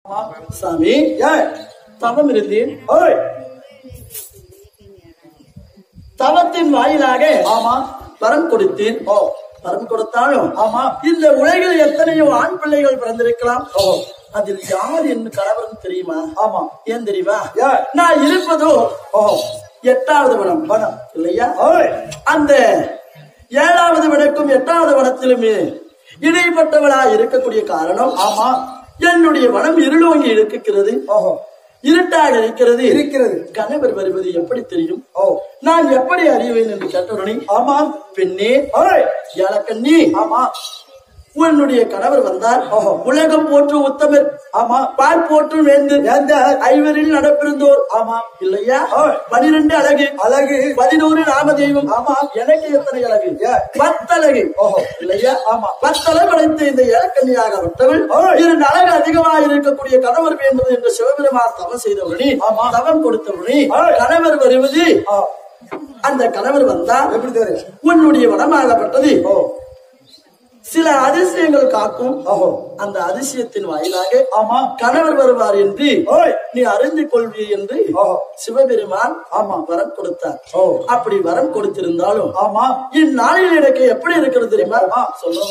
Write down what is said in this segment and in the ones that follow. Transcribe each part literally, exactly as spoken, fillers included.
சாமி தவம் இருந்தேன். தவத்தின் வாயிலாக ஆமா வரம் கொடுத்தேன். ஓ வரம் கொடுத்தாலும் ஆமா இந்த உலகில் எத்தனையோ ஆண் பிள்ளைகள் பிறந்திருக்கலாம். அதில் யார் என்ன கணவன் தெரியுமா? ஆமா ஏன் தெரியுமா? நான் இருப்பதோ ஓ எட்டாவது வனம் வனம் இல்லையா? அந்த ஏழாவது வனக்கும் எட்டாவது வனத்திலுமே இடைப்பட்டவளா இருக்கக்கூடிய காரணம் ஆமா என்னுடைய வனம் இருளோங்கி இருக்கிறது. ஓஹோ இருட்டாக இருக்கிறது இருக்கிறது. கணவர் வருவது எப்படி தெரியும்? ஓ நான் எப்படி அறிவேன் என்று கேட்டவுடனே ஆமா பெண்ணே ஏலக்கண்ணி ஆமா உன்னுடைய கணவர் வந்தார். உலகம் போற்று உத்தமர். ஆமா பால் போற்று வேந்து ஐவரில் நடப்பிருந்தோர். ஆமா இல்லையா? பனிரெண்டு அழகு அழகு பதினோரு நாமதெய்வம். ஆமா எனக்கு எத்தனை அழகு? பத்தழகு. ஓஹோ இல்லையா? ஆமா பத்தளவு அடைத்த இந்த ஏலக்கண்ணியாக விட்டவள் இரண்டு அழகு அதிகமாக இருக்கக்கூடிய கணவர் வேண்டும் என்று சிவபெருமான் தவம் செய்தவனே தவம் கொடுத்தவனே கணவர் வருவது. அந்த கணவர் வந்தா எப்படி தெரியும்? உன்னுடைய வனமாகப்பட்டது சில அதிசயங்கள் காக்கும். அந்த அதிசயத்தின் வாயிலாக ஆமா கணவர் வருவார் என்று நீ அறிந்து கொள்வி என்று சிவபெருமான் ஆமா வரம் கொடுத்தார். அப்படி வரம் கொடுத்திருந்தாலும் ஆமா இந்நாளில் எனக்கு எப்படி இருக்கிறது தெரியுமா? சொல்லுங்க.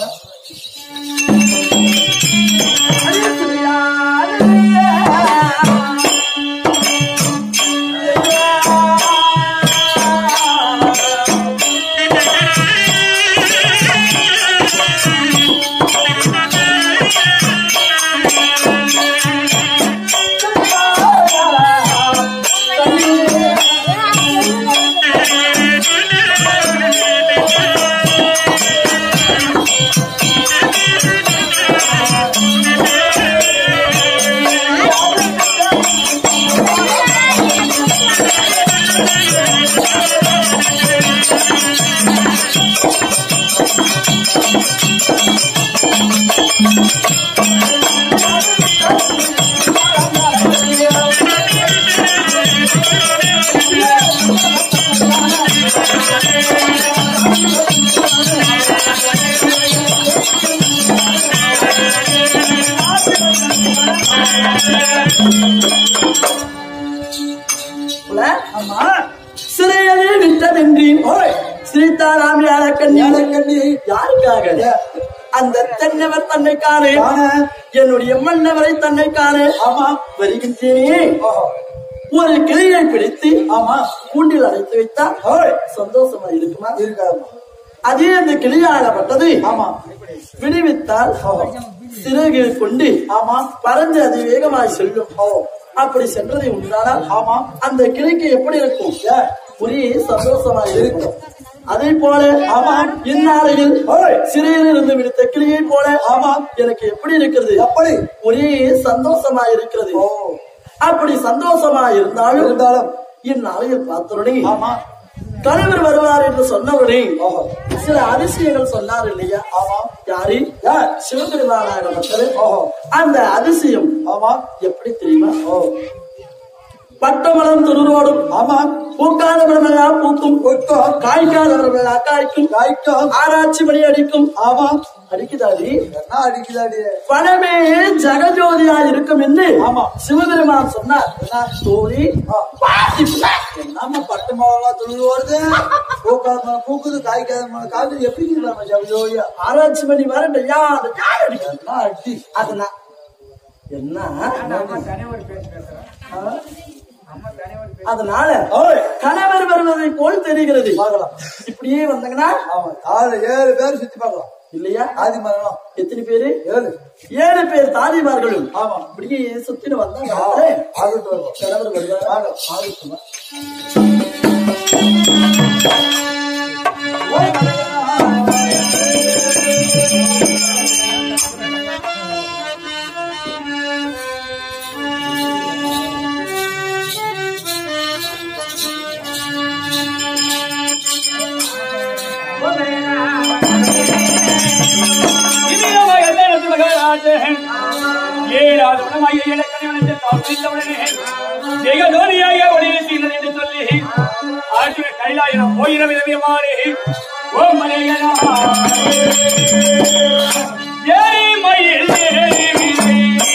சிறையவே விட்டதென்றேன். சிரித்தாராம் ஏலக்கண்ணி. ஏலக்கண்ணி யாருக்காக? அந்த தென்னவர் தன்னை காணே, என்னுடைய மன்னவரை தன்னை காணே. ஆமா வருகின்றேனே. ஒரு கிளியை பிடித்து ஆமா கூண்டில் அடைத்து வைத்தால் சந்தோஷமா இருக்குமா? இருக்காது. அதே அந்த கிளியாகப்பட்டது ஆமா விடுவித்தால் சிறகு கொண்டு ஆமா பறந்து அது வேகமாய் செல்லும். அப்படி சென்றதை உண்டானால் ஆமா அந்த கிளிக்கு எப்படி இருக்கும்? ஒரே சந்தோஷமா இருக்கும். அதே போல ஆமா இந்நாளையில் சிறையில் இருந்து விடுத்த கிளியை போல ஆமா எனக்கு எப்படி இருக்கிறது? அப்படி ஒரே சந்தோஷமா இருக்கிறது. அப்படி சந்தோஷமா இருந்தாலும் இருந்தாலும் இந்நாளையில் பார்த்தோடனே ஆமா கணவர் வருவார் என்று சொன்னவனே சில அதிசயங்கள் சொன்னார் இல்லையா? ஆமா யாரு? சிவபெருமானாகப்பட்டது. அந்த அதிசயம் ஆமா எப்படி தெரியுமா? பட்டமலம் துருரோடும் ஆமா பூக்காதவர்களா பூக்கும் காய்க்காதவர்களா காய்க்கும் காய்க்கும் ஆராய்ச்சி மணி அடிக்கும். ஆமா அடிக்குதாடி என்ன அடிக்குதாடி? பணமே ஜெகஜோதியா இருக்கும் என்று ஆமா சிவபெருமான் சொன்னார். தோழி நம்ம பட்டு மலம் துணி ஓடுது பூக்காத பூக்குது காய்க்காத காய்ச்சி எப்படி ஜெகஜோதியா ஆராய்ச்சி மணி வரண்டையா அந்த யார் அடிக்கிறா அடி அதுனா என்ன? அதனால கணவர் வருவதை போல் தெரிகிறது. இப்படியே வந்தாங்கன்னா ஏழு பேர் சுத்தி பார்க்கலாம் இல்லையா? தாதிமார்களும் எத்தனை பேரு? ஏழு ஏழு பேர் தாதிமார்களும் ஆமா இப்படியே சுத்தின்னு வந்தாங்க. கணவர் வருவார். கைலாயம் போயின விதமே மாறி ஓ மலையனா ஏறி மயில் ஏறி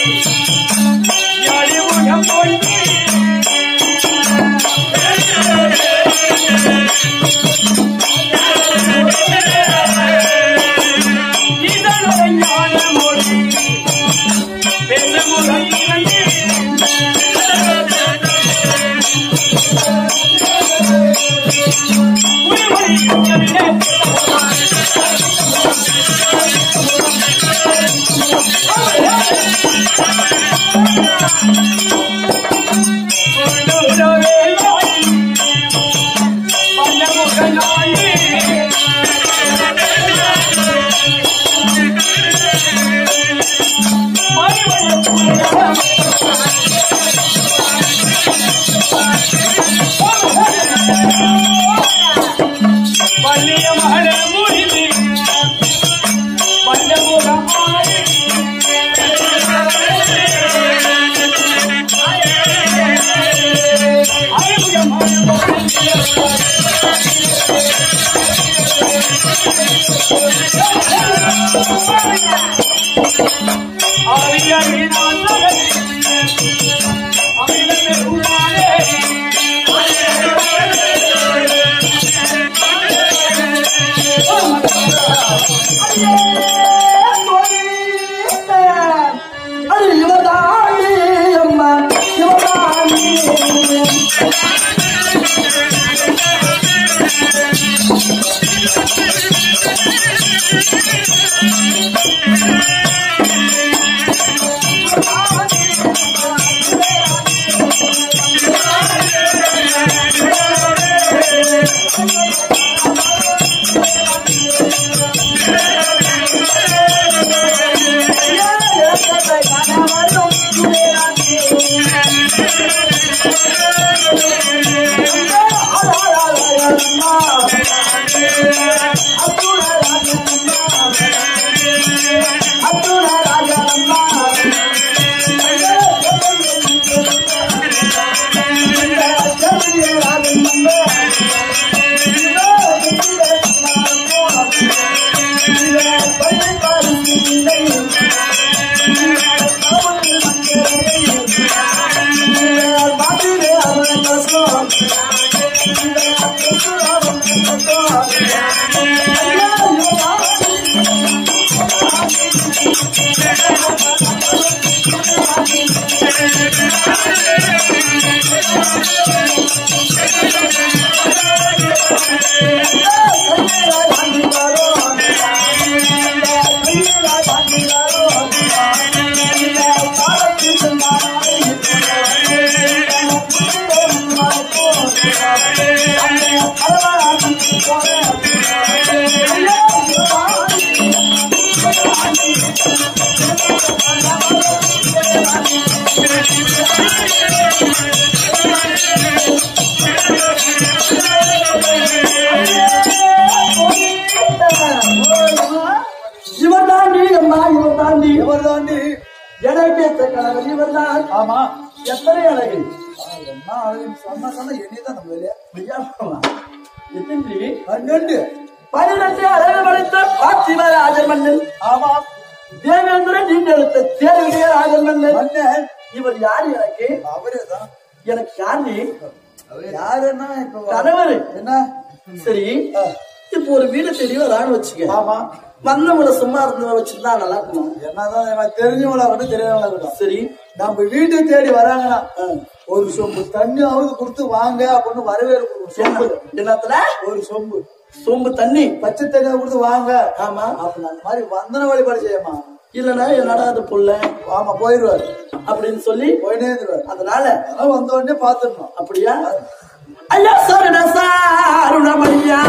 வந்தவங்களை சும்மா இருந்த வச்சிருந்தா நல்லா இருக்குமா? என்னதான் தெரிஞ்சவங்களா இருக்கட்டும் தெரியாதவங்களா இருக்கட்டும், சரி நம்ம வீட்டை தேடி வராங்கன்னா ஒரு சொம்பு தண்ணியாவது கொடுத்து வாங்க அப்படின்னு வரவேற்பு. சொம்பு என்னத்துல? ஒரு சொம்பு சொம்பு தண்ணி, பச்சை தண்ணியா கொடுத்து வாங்க. ஆமா, அப்படின்னு அந்த மாதிரி வந்தன வழிபாடு செய்யமா. இல்லன்னா என்னடா அது புள்ள ஆமா போயிருவாரு அப்படின்னு சொல்லி போயிட்டே இருந்துருவாரு. அதனால அதெல்லாம் வந்த உடனே பாத்துடணும். அப்படியா? ஐயா சரண சாருணமணியா